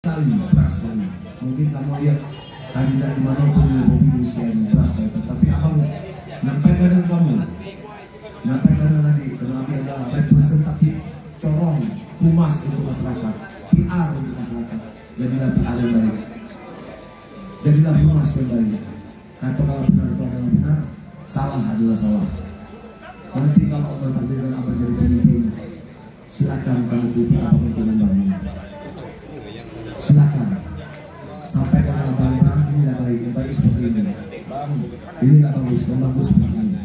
berat sekali. Mungkin kamu lihat kandidat dimanapun di Republik Indonesia ini berat sekali. Tapi abang nyampaikan dengan kamu, nyampaikan dengan Adi, karena Adi adalah representatif corong humas untuk masyarakat, PR untuk masyarakat. Jadilah PR yang baik, jadilah humas yang baik. Katakanlah benar itu adalah benar, salah adalah salah. Nanti kalau Allah takdirkan abang jadi pemimpin, silakan kamu pilih apa untuk membangun. Silakan sampaikan abang, bang ini tidak baik, yang baik seperti ini, bang ini tidak bagus, yang bagus seperti ini.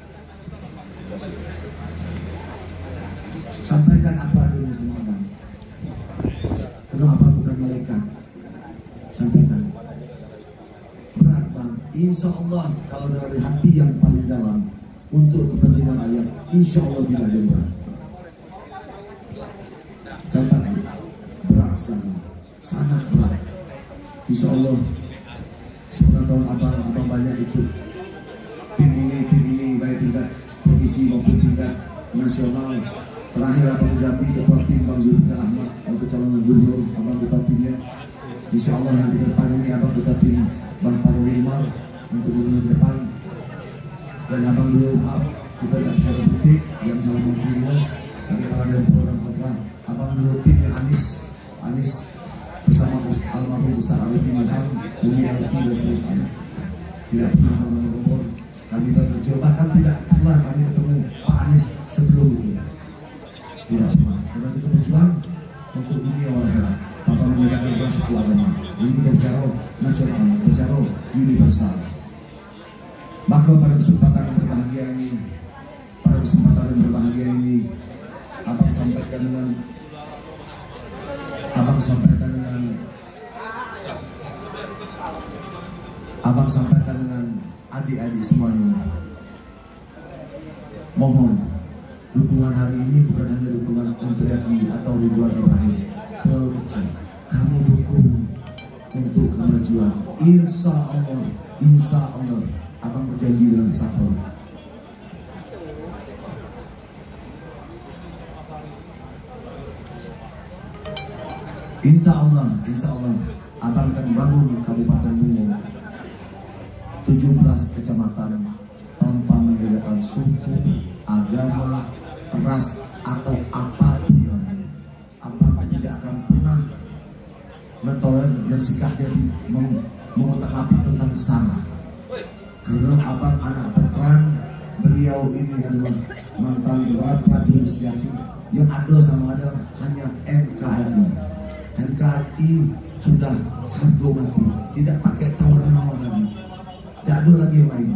Sampaikan apa adanya sama abang. Karena abang bukan malaikat. Sampaikan. Berat bang, insya Allah kalau dari hati yang paling dalam untuk kepentingan rakyat, insya Allah tidak ada berat. Catat, berat sekali, sangat berat. Insya Allah 10 tahun abang banyak ikut tim ini baik tingkat provinsi maupun tingkat nasional. Terakhir abang Jambi ketua tim Bang Zulfikar Ahmad untuk calon gubernur, abang ketua timnya. Insya Allah nanti ke depan ini abang ketua tim Bang Parwilmar untuk gubernur ke depan. Dan abang dulu maaf kita tidak bisa berpolitik, jangan salah mengerti dulu. Tapi kalau ada pro dan kontra, abang dulu timnya Anies bersama almarhum Ustaz Arifin Ilham, Umi LP dan seterusnya. Tidak pernah mengobrol, kami berkerja, bahkan tidak pernah kami ketemu Pak Anies sebelum itu. Tidak pernah, karena kita berjuang untuk dunia wal akhirat tanpa membedakan ras suku agama. Jadi kita bicara nasional, bicara universal. Maka pada kesempatan yang berbahagia ini, abang sampaikan dengan adik-adik semuanya. Mohon dukungan hari ini bukan hanya dukungan untuk RI atau Ridwan Ibrahim, terlalu kecil. Kamu dukung untuk kemajuan. Insya Allah, abang berjanji dengan sabar. Insya Allah, abang akan bangun Kabupaten Bungo 17 kecamatan tanpa membedakan suku, agama, ras atau apapun. Abang tidak akan pernah mentolerir dan sikap jadi mengotak-atik tentang salah. Karena abang anak veteran, beliau ini adalah mantan prajurit sejati. Yang ada sama ada hanya NKRI. NKRI sudah harga mati, tidak pakai tawar-menawar lagi, tidak ada lagi yang lain.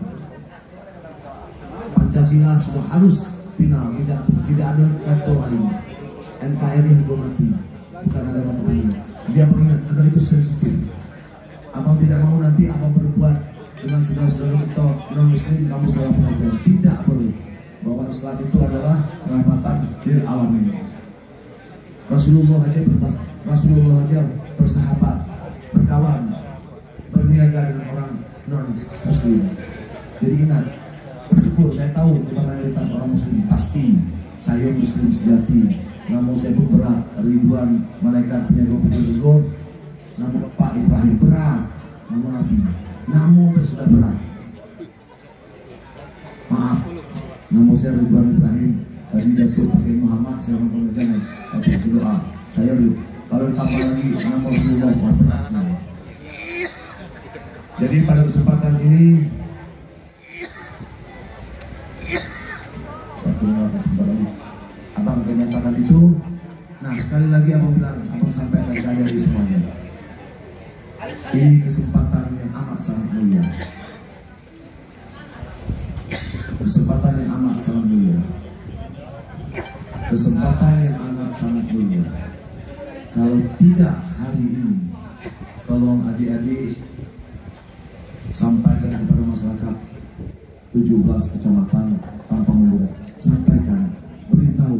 Pancasila sudah harus final, tidak ada kata lain. NKRI harga mati, bukan ada maknanya. Dia mengingat karena itu sensitif. Abang tidak mau nanti abang berbuat dengan saudara-saudara kita non muslim, kamu salah pengertian. Tidak boleh. Bahwa Islam itu adalah rahmatan lil alamin. Rasulullah aja bersahabat, berkawan, berniaga dengan orang non muslim. Jadi ingat, bersyukur. Saya tahu kita mayoritas orang muslim, pasti saya muslim sejati. Namun saya pun berat. Ridwan malaikat penjaga pintu surga, namun Pak Ibrahim berat. Namun sudah berat. Maaf, namun saya Ridwan Ibrahim tadi Datuk Pakai Muhammad, saya mau jangan tapi doa saya dulu. Kalau ditambah lagi nama Rasulullah, beratnya. Jadi pada kesempatan ini sebentar lagi abang akan nyatakan itu. Nah, sekali lagi abang bilang, abang sampaikan ke adik semuanya, ini kesempatan yang amat sangat mulia. Kesempatan yang amat sangat mulia. Kesempatan yang amat sangat mulia. Kalau tidak hari ini, tolong adik-adik sampaikan kepada masyarakat 17 kecamatan tanpa membedakan. Sampaikan, beritahu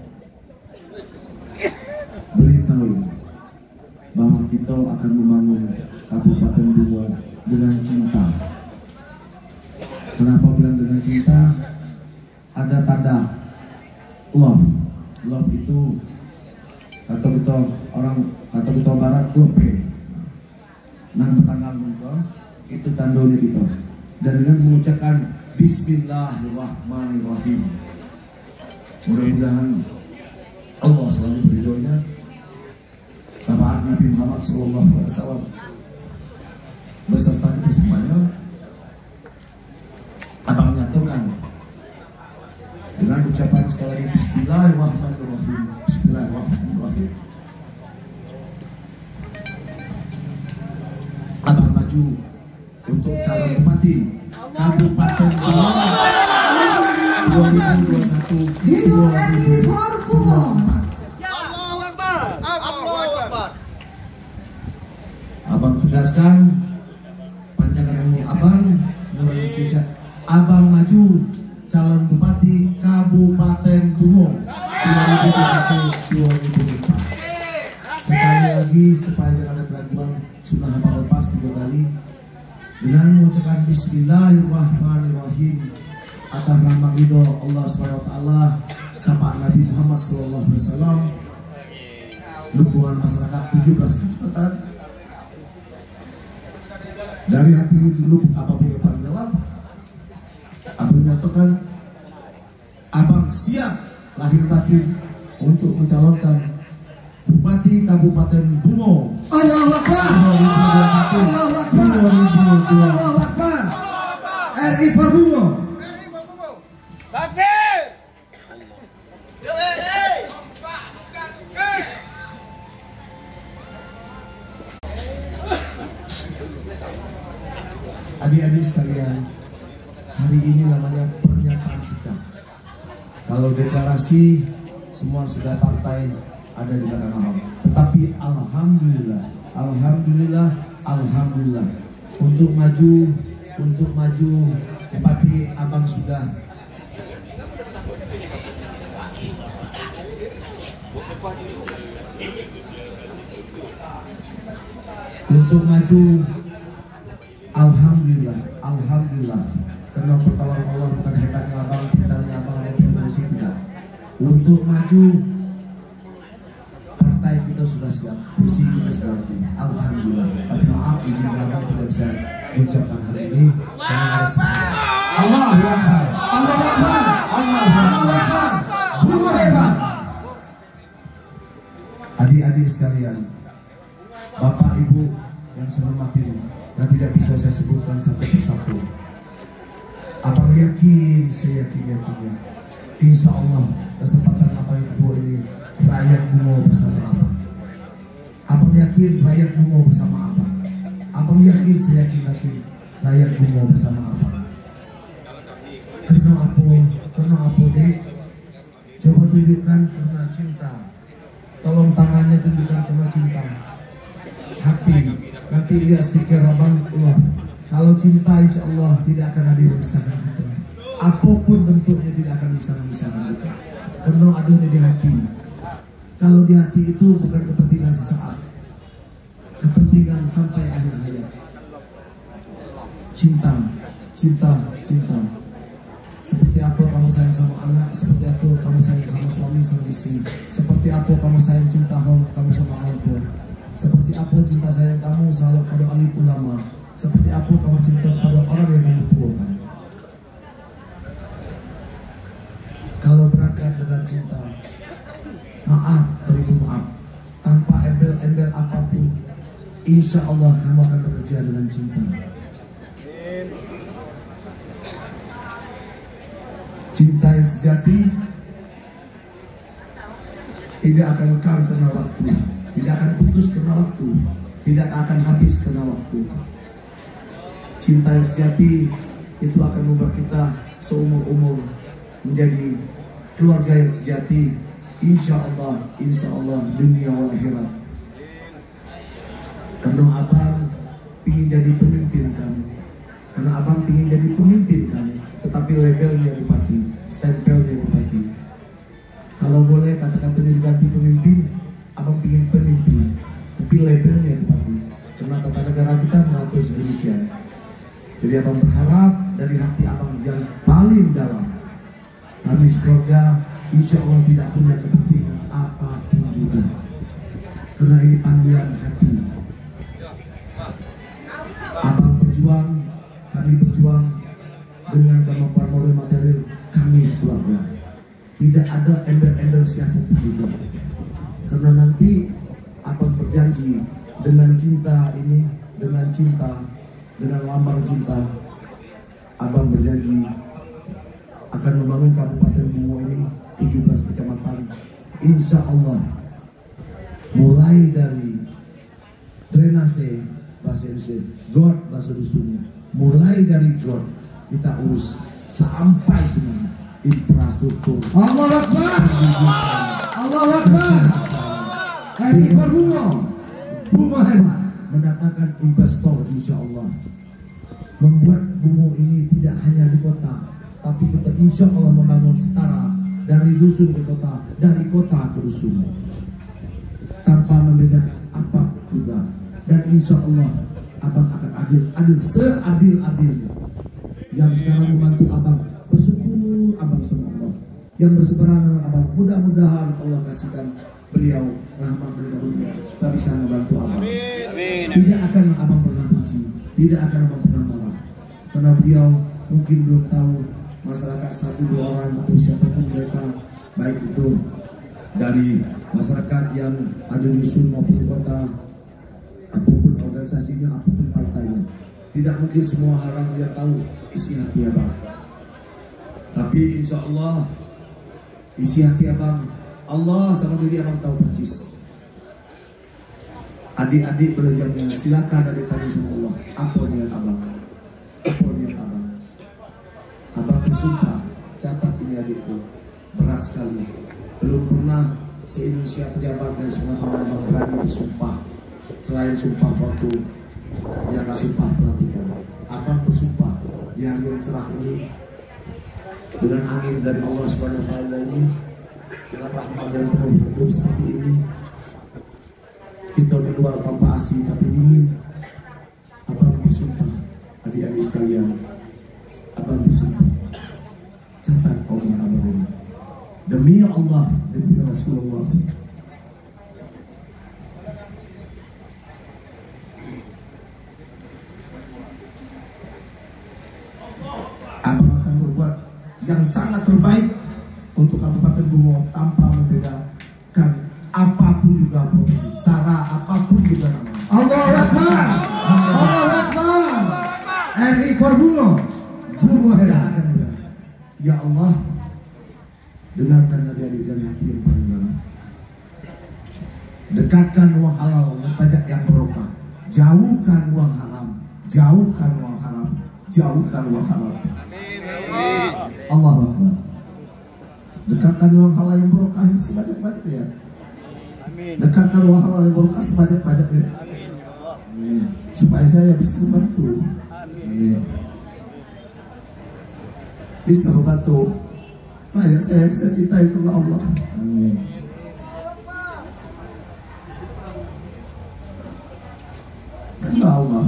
bahwa kita akan membangun Kabupaten Bungo dengan cinta. Kenapa bilang dengan cinta? Ada tanda love. Love itu atau kita orang kata kita barat lope. Nang tanggal muka itu tandanya kita. Dan dengan mengucapkan Bismillahirrahmanirrahim. Mudah-mudahan Allah selalu beridhonya. Syafaat Nabi Muhammad SAW beserta kita semuanya. Abang nyatakan dengan ucapan sekali lagi Bismillahirrahmanirrahim. Bismillahirrahmanirrahim. Abang maju untuk calon bupati Kabupaten Bungo 2021-2024. Abang tegaskan panjangan umum abang mulai spesial. Abang maju calon bupati Kabupaten Bungo 2021-2024. Sekali lagi supaya jangan ada keraguan, sunnah hafal lepas 3 kali dengan mengucapkan Bismillahirrahmanirrahim atas nama ridho Allah SWT, syafaat Nabi Muhammad SAW, dukungan masyarakat 17 kecamatan. Dari hati dulu apapun yang paling dalam, abang menyatakan abang siap lahir batin untuk mencalonkan Bupati Kabupaten Bungo. Allahu Akbar. 2021 Allahu Akbar. 2022. Allahu Akbar. RI for Bungo. Takbir. Adik-adik sekalian, hari ini namanya pernyataan sikap. Kalau deklarasi semua sudah partai ada di belakang abang. Tetapi alhamdulillah, alhamdulillah, alhamdulillah untuk maju bupati abang sudah untuk maju. Alhamdulillah, alhamdulillah. Karena pertolongan Allah, bukan hebatnya abang, pintarnya abang, musik tidak. Untuk maju, partai kita sudah siap, kursi kita sudah ada. Alhamdulillah. Tapi maaf, izin abang tidak bisa diucapkan hari ini karena harus Allahu Akbar, Allahu Akbar, Allahu Akbar. Bungo hebat. Adik-adik sekalian, Bapak Ibu yang saya hormati, yang tidak bisa saya sebutkan satu persatu. Abang yakin, saya yakinnya, insya Allah kesempatan abang yang kedua ini rakyat Bungo bersama abang. Abang yakin rakyat Bungo bersama abang. Abang yakin, saya yakin rakyat Bungo bersama abang. Karena apa dek? Coba tunjukkan karena cinta. Tolong tangannya tunjukkan karena cinta. Hati. Nanti lihat stiker abang keluar. Kalau cinta insya Allah tidak akan ada yang memisahkan kita. Apapun bentuknya tidak akan bisa memisahkan kita. Karena adanya di hati. Kalau di hati itu bukan kepentingan sesaat, kepentingan sampai akhir hayat. Cinta, cinta, cinta. Seperti apa kamu sayang sama anak, seperti apa kamu sayang sama suami, sama istri. Seperti apa kamu sayang cinta kamu sama orang tua. Seperti apa cinta sayang kamu selalu pada alim ulama. Seperti apa kamu cinta pada orang yang membutuhkan. Kalau berangkat dengan cinta, maaf, beribu maaf, tanpa embel-embel apapun, insya Allah kamu akan bekerja dengan cinta. Cinta yang sejati tidak akan lekang karena waktu, tidak akan putus karena waktu, tidak akan habis karena waktu. Cinta yang sejati itu akan membuat kita seumur-umur menjadi keluarga yang sejati. Insya Allah dunia wal akhirat. Karena abang ingin jadi pemimpin kamu, karena abang ingin jadi pemimpin kamu, tetapi labelnya bupati, stempelnya bupati. Kalau boleh kata-katanya diganti pemimpin, abang ingin pemimpin, tapi labelnya bupati. Karena tata negara kita mengatur sedemikian. Jadi abang berharap dari hati abang yang paling dalam, kami sekeluarga insya Allah tidak punya kepentingan apapun juga. karena ini panggilan hati. Abang berjuang, kami berjuang dengan kemampuan moral material kami sekeluarga. Tidak ada embel-embel siapapun juga. Karena nanti abang berjanji dengan cinta ini, dengan cinta, dengan lambang cinta, abang berjanji akan membangun Kabupaten Bungo ini 17 kecamatan. Insya Allah mulai dari drainase bahasa Indonesia, God bahasa dusunnya, mulai dari God kita urus sampai semua infrastruktur. Allah Akbar. Allah Akbar. RI Bungo, Bungo hebat. Mendatangkan investor insya Allah, membuat Bungo ini tidak hanya di kota, tapi kita insya Allah membangun setara dari dusun ke kota, dari kota ke dusun, tanpa membedakan apa juga. Dan insya Allah abang akan adil seadil-adilnya. Yang sekarang membantu abang, bersyukur abang sama Allah. Yang berseberangan dengan abang, mudah-mudahan Allah kasihkan beliau rahmat dan karunia supaya bisa membantu abang. Tidak akan abang pernah benci, tidak akan abang pernah marah, karena beliau mungkin belum tahu masyarakat 1-2 orang atau siapapun mereka, baik itu dari masyarakat yang ada di dusun maupun di kota, apapun organisasinya, apapun partainya. Tidak mungkin semua orang yang tahu isi hati abang. Tapi insya Allah isi hati abang, Allah sama diri abang tahu persis. Adik-adik belajarnya silakan adik tanya sama Allah, apa niat abang, apa niat abang. Abang bersumpah, catat ini adikku, berat sekali. Belum pernah se-Indonesia pejabat dan semua abang berani bersumpah selain sumpah waktu yang sumpah pelantikan. Abang bersumpah di hari yang cerah ini, dengan angin dari Allah Subhanahu wa Ta'ala ini, dengan rahmat dan penuh hidup seperti ini, kita berdua tanpa asing tapi dingin. Abang bersumpah, adik-adik sekalian, abang bersumpah, catat omongan abang ini, demi Allah, demi Rasulullah, abang akan berbuat yang sangat terbaik untuk Kabupaten Bungo tanpa membedakan apapun juga profesi, sara apapun juga namanya. Allah Akbar. Allah Akbar. RI Bungo, Bungo hebat. Ya Allah, dengarkan adik-adik dari hati yang paling dalam. Dekatkan uang halal dan pajak yang barokah. Jauhkan uang haram, jauhkan uang haram, jauhkan uang halal. Allah Akbar. Dekatkan uang halal yang barokah yang sebanyak-banyaknya. Dekatkan uang halal yang barokah sebanyak-banyaknya. Supaya saya bisa membantu. Bisa membantu banyak saya cintai karena Allah. Karena Allah.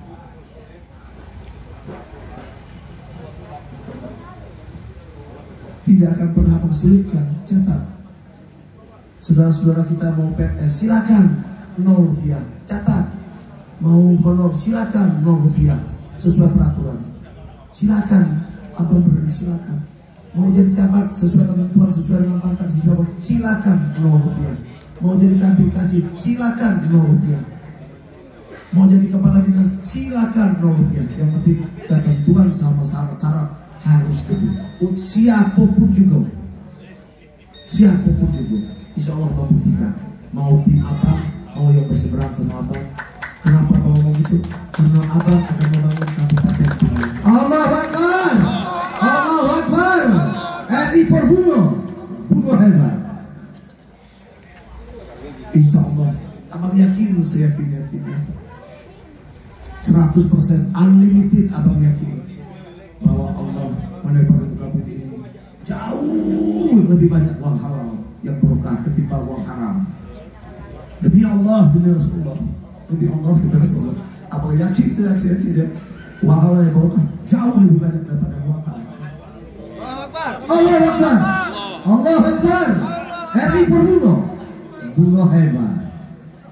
Tidak akan pernah mensulitkan. Catat, saudara-saudara kita mau PNS silakan 0 rupiah. Catat, mau honor silakan 0 rupiah sesuai peraturan. Silakan, abang berani silakan. Mau jadi camat sesuai ketentuan, sesuai dengan pangkat, sesuai apa, silakan 0 rupiah. Mau jadi kabin kasih, silakan 0 rupiah. Mau jadi kepala dinas, silakan 0 rupiah. Yang penting ketentuan sama syarat-syarat harus teguh. Siapapun juga, insya Allah membuktikan. Mau tim abang, mau yang berseberangan sama abang. Kenapa abang ngomong gitu? Karena abang akan membangun Kabupaten Bungo. Allah Akbar. Allah Akbar. RI Bungo, Bungo hebat. Insya Allah, abang yakin, saya yakin 100% unlimited. Abang yakin bahwa Allah menebar kampung ini jauh lebih banyak uang halal yang barokah ketimbang uang haram. Demi Allah, demi Rasulullah, demi Allah, demi Rasulullah. Abang yakin, saya yakin uang halal yang barokah jauh lebih banyak daripada uang haram. Allah Akbar. Allah Akbar. RI Bungo, Bungo hebat.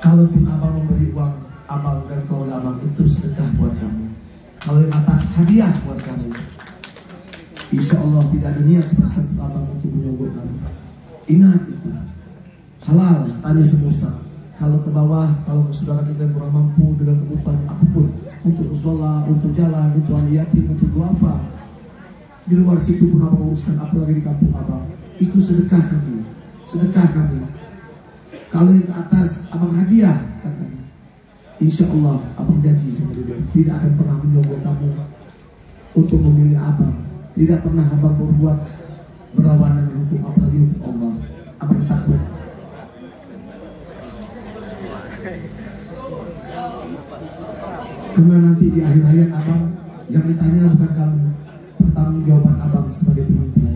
Kalaupun abang memberi uang abang dan keluarga abang, itu sedekah buat kamu. Kalau yang atas hadiah buat kamu. Insya Allah tidak ada niat seperti abang untuk menyogok kamu. Ingat itu halal. Tanya semua ustaz. Kalau ke bawah, kalau saudara kita yang kurang mampu dengan kebutuhan apapun, untuk musola, untuk jalan, untuk anak yatim, untuk duafa, di luar situ pun abang uruskan, apalagi di kampung abang, itu sedekah kami, sedekah kami. Kalau yang ke atas abang hadiah, insya Allah abang janji sama dia, tidak akan pernah menyogok kamu untuk memilih abang. Tidak pernah abang berbuat berlawanan dengan hukum, apalagi hukum Allah. Abang takut. Karena nanti di akhir hayat abang yang ditanya bukan kamu, pertanggungjawaban abang sebagai pemimpin.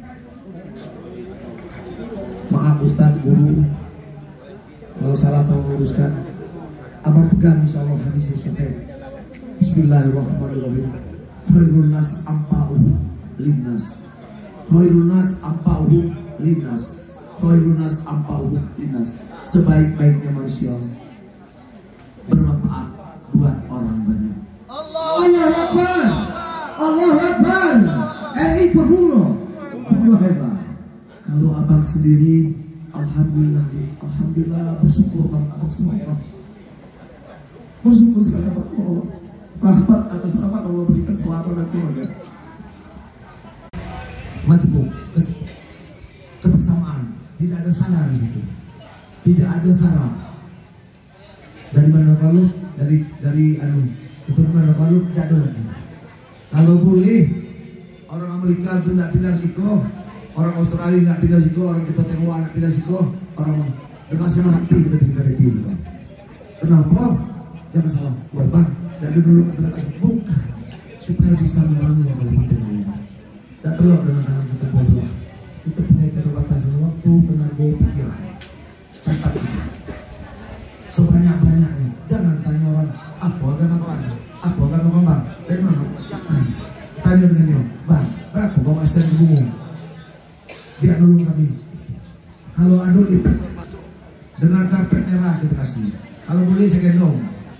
Maaf Ustaz, guru, kalau salah tolong luruskan. Abang pegang insya Allah hadis sahih. Bismillahirrahmanirrahim. Khairun nas ampa'uhu linnas. Khairun nas ampa'uhu linnas. Khairun nas ampa'uhu linnas. Sebaik-baiknya manusia bermanfaat buat orang banyak. Allahu Akbar. Allahu Akbar. RI Perbulo. Bulo hebat. Kalau abang sendiri, alhamdulillah, alhamdulillah, bersyukur bang abang sama Allah. Bersyukur sekali abang Allah. Rahmat atas rahmat Allah berikan selama dan keluarga. Majmuk, kebersamaan, tidak ada salah di situ. Tidak ada salah. Dari mana lalu, dari keturunan lalu tidak ada lagi. Kalau boleh orang Amerika itu tidak pindah siko, orang Australia tidak pindah siko, orang kita Tiongkok tidak pindah siko, orang dengan senang hati kita pindah di siko. Kenapa? Jangan salah, korban dan dulu masyarakat bukan supaya bisa membangun Kabupaten Bulu. Tidak terlalu dengan tangan kita bodoh. Kita punya keterbatasan waktu, tenaga, pikiran. Catat itu. Sebanyak-banyaknya. Jangan tanya orang, apa agama kawan? Apa agama kawan bang? Dari mana? Jangan. Tanya dengan dia, bang, berapa bawa asen gunung? Dia nolong kami. Kalau ada ipet dengan karpet merah kita kasih. Kalau boleh saya gendong.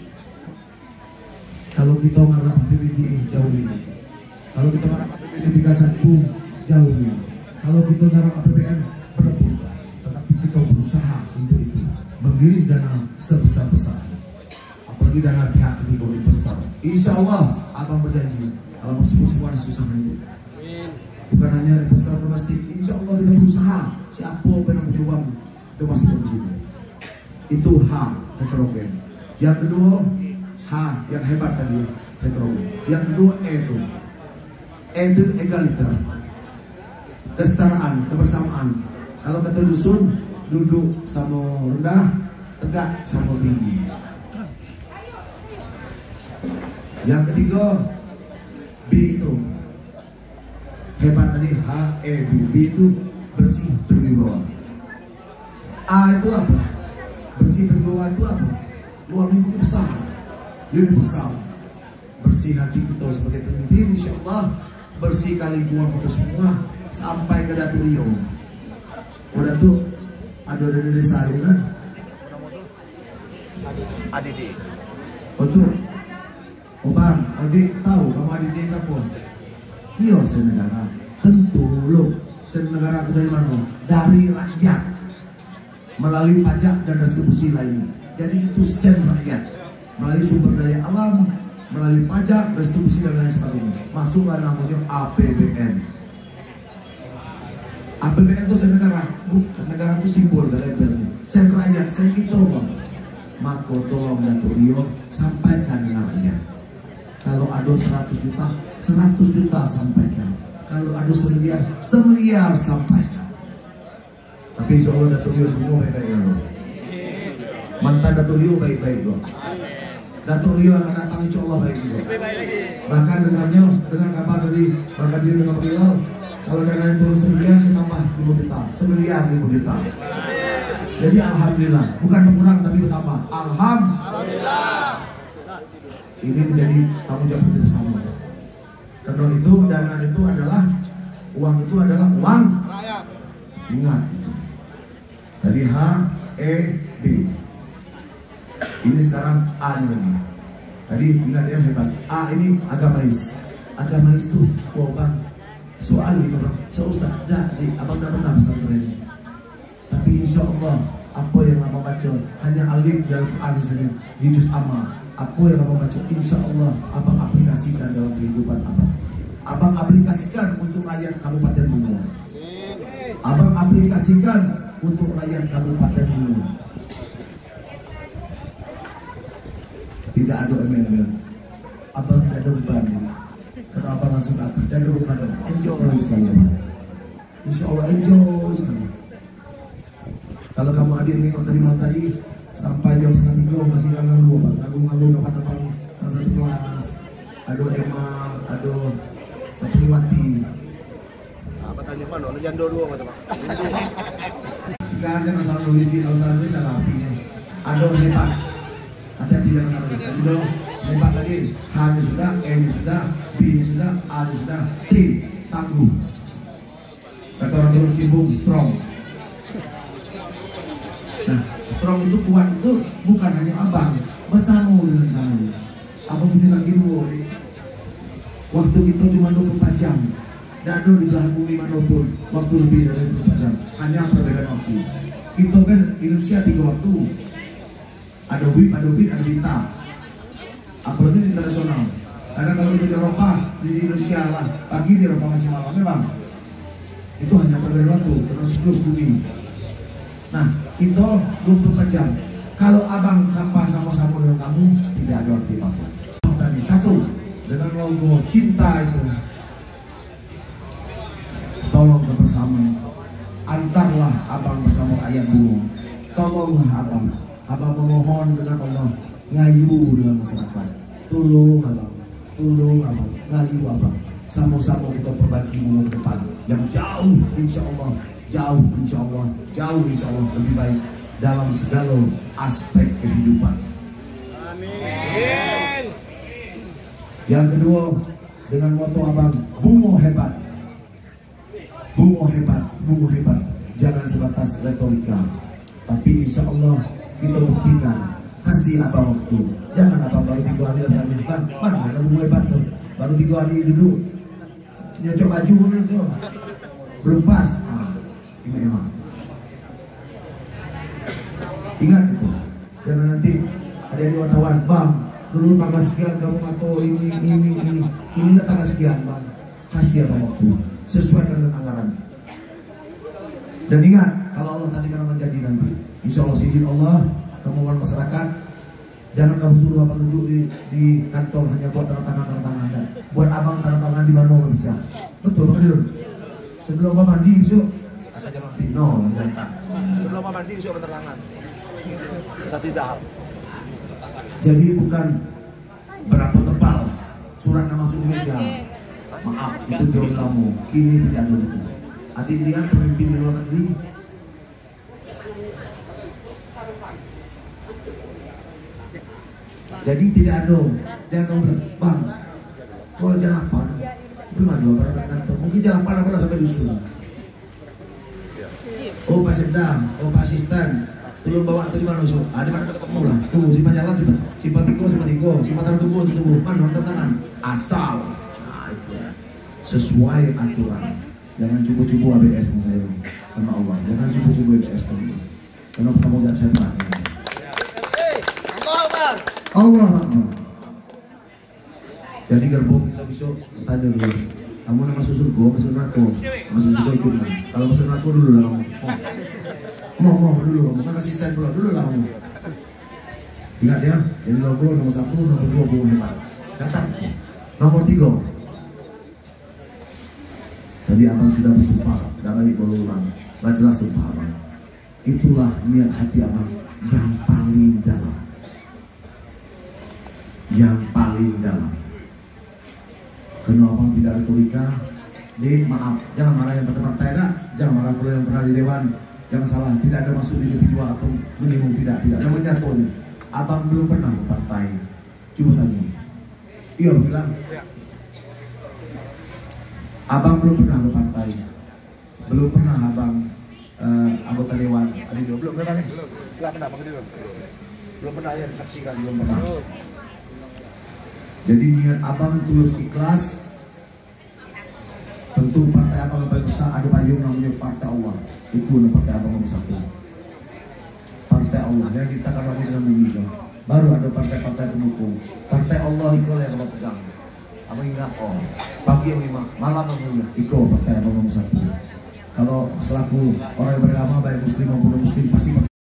Kalau kita ngarap PPD jauhnya. Kalau kita ngarap PPD 31 jauhnya. Kalau kita ngarap APBN berebut. Tetapi kita berusaha untuk itu. Mengirim dana sebesar-besarnya. Apalagi dana pihak ketiga investor. Insya Allah abang berjanji. Kalau semua susah itu. Bukan hanya investor domestik. Insya Allah kita berusaha. Siapa yang punya uang itu masuk di situ. Itu H heterogen. Yang kedua H yang hebat tadi heterogen. Yang kedua E itu egaliter, kesetaraan, kebersamaan. Kalau kata dusun, duduk sama rendah, tegak sama tinggi. Yang ketiga B itu hebat tadi H E B itu bersih berwibawa. A itu apa? Bersih berwibawa itu apa? Luar lingkup besar. Universal. Bersih hati kita sebagai pemimpin, insya Allah bersihkan lingkungan kita semua sampai ke Datu Rio. Udah tuh ada dari desa ini kan? Adidi. Betul. Oh bang, adik tahu kamu Adidi apa? Iya senegara. Tentu lo senegara itu dari mana? Dari rakyat melalui pajak dan distribusi lainnya. Jadi itu sen rakyat. Melalui sumber daya alam, melalui pajak, distribusi dan lain sebagainya. Masuklah namanya APBN. APBN itu sen negara, bukan negara itu simbol dari labelnya. Sen rakyat, sen kita bang. Maka tolong Datuk Rio sampaikan dengan rakyat. Kalau ada 100 juta, 100 juta sampaikan. Kalau ada semiliar, semiliar sampaikan. Tapi insya Allah Datuk Rio semua baik-baik loh. Mantan Datuk Rio baik-baik loh. Datuk Rio akan datang insya Allah baik juga. Bahkan dengannya, dengan kabar dari Bang Kadir dengan Pak Hilal, kalau dana yang turun 9 ditambah 5 juta, 9 juta. Jadi alhamdulillah, bukan berkurang tapi bertambah. Alhamdulillah. Ini menjadi tanggung jawab kita bersama. Karena itu dana itu adalah uang uang rakyat. Ingat itu. Tadi H E B. Ini sekarang A nya lagi. Tadi ingat ya hebat. A ini agamais. Agamais tuh, wow bang. Soal ini bang, Ustaz, abang dah pernah pesantren. Tapi insya Allah apa yang abang baca hanya alif dalam Quran saja, di juz amma. Apa yang abang baca insya Allah abang aplikasikan dalam kehidupan abang. Abang aplikasikan untuk rakyat Kabupaten Bungo. Abang aplikasikan untuk rakyat Kabupaten Bungo. Tidak ada email. Abang tidak ada beban. Karena abang langsung datang. Tidak ada beban. Enjoy sekali. Insya Allah enjoy sekali. Kalau kamu hadir nengok dari malam tadi sampai jam 2:30 masih nganggur bang. Nganggur kapan abang yang satu kelas. Aduh Emma, aduh Sapriwati. Apa tanya mana? Jam 22 kata bang. Jika ada masalah nulis di nulis salah apinya. Aduh hebat. Hati-hati jangan salah nulis. Aduh hebat tadi. H-nya sudah, E-nya sudah, B-nya sudah, A-nya sudah, T tangguh. Kata orang dulu Cibung strong. Nah, strong itu kuat itu bukan hanya abang, bersama dengan kamu. Abang punya lagi dua. Waktu kita cuma 24 jam. Dado di belahan bumi manapun waktu lebih dari 24 jam. Hanya perbedaan waktu. Kita kan Indonesia 3 waktu. Ada WIB, ada WITA. Apalagi di internasional. Karena kalau kita di Eropa, di Indonesia lah. Pagi di Eropa masih malam memang. Itu hanya perbedaan waktu. Terus siklus bumi. Nah, kita 24 jam. Kalau abang sampah sama-sama dengan kamu, tidak ada arti apa-apa. Tadi satu, dengan logo cinta itu. Tolong kebersamaan. Antarlah abang bersama rakyat Bungo. Tolonglah abang. Abang memohon dengan Allah. Ngayu dengan masyarakat. Tolong abang. Ngayu abang. Sama-sama kita perbaiki Bungo ke depan. Yang jauh insya Allah. Jauh insya Allah lebih baik dalam segala aspek kehidupan. Amin. Yang kedua, dengan moto abang, Bungo hebat. Bungo hebat. Jangan sebatas retorika, tapi insya Allah kita buktikan. Kasih abang waktu. Jangan abang baru 3 hari dan bang, ada Bungo hebat tuh. Baru 3 hari duduk nyocok baju tuh. Belum pas. Ini emang. Ingat itu. Jangan nanti ada di wartawan, bang, dulu tanggal sekian kamu atau ini tanggal sekian, bang. Kasih abang waktu. Sesuaikan dengan anggaran. Dan ingat, kalau Allah tadi akan menjanji nanti, insya Allah izin Allah, kemauan masyarakat, jangan kamu suruh abang duduk di kantor hanya buat tanda tangan dan buat abang tanda tangan di mana bisa. Betul, betul. Sebelum abang mandi besok saja mandi, jantan. Sebelum mandi besok bentar tangan. Satu tahap. Jadi bukan berapa tebal surat nama masuk meja. Maaf, itu teori lama. Kini tidak ada itu. Adik lihat pemimpin di luar negeri. Jadi tidak ada. Jangan kamu bilang, bang, kalau jalan apa? Belum ada berapa kantor. Mungkin jalan apa aku sampai dusun. Oh Pak Sedang, oh Pak Asisten, tolong bawa atau di mana usul? Ada mana ketemu lah. Tunggu simpan jalan simpan tunggu. Mana tangan? Asal. Nah itu sesuai aturan. Jangan cubu-cubu ABS yang saya karena Allah. Jangan cubu-cubu ABS kamu. Karena tanggung jawab saya berat. Allah Akbar. Jadi gerbong kita besok tanya dulu. Kamu nama susul gue, masuk neraka. Masuk surga ikut lah. Kalau masuk neraka dulu lah kamu. Mau dulu kamu. Kan asisten dulu lah kamu. Ingat ya, jadi logo nomor 1, nomor 2 Bungo hebat. Catat. Nomor 3. Tadi abang sudah bersumpah, tidak baik berulang. Tidak jelas sumpah abang. Itulah niat hati abang yang paling dalam. Yang paling dalam. Karena abang tidak retorika. Jadi maaf, jangan marah yang partai dah. Jangan marah pula yang pernah di dewan. Jangan salah, tidak ada maksud individual atau minimum, tidak. Namanya tonya. Abang belum pernah partai. Coba tanya. Iya bilang. Abang belum pernah berpartai. Belum pernah abang anggota dewan. Ada belum pernah nih? Belum pernah bang. Belum pernah ya disaksikan, belum pernah. Jadi niat abang tulus ikhlas. Tentu partai abang yang paling besar ada payung namanya Partai Allah. Itu partai abang nomor satu. Partai Allah yang kita lagi dengan bumi kan. Baru ada partai-partai pendukung. Partai Allah itu yang abang pegang. Abang ingat, oh pagi yang 5, malam yang 5, itu partai abang nomor satu. Kalau selaku orang yang beragama baik muslim maupun non muslim pasti